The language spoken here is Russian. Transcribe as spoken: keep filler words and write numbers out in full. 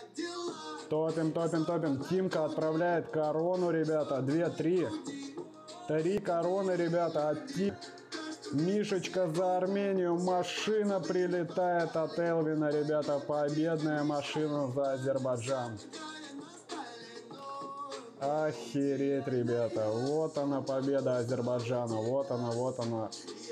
Топим, топим, топим. Тимка отправляет корону, ребята. Две-три. Три короны, ребята. От Ти... Мишечка за Армению. Машина прилетает от Элвина, ребята. Победная машина за Азербайджан. Охереть, ребята. Вот она победа Азербайджана. Вот она, вот она.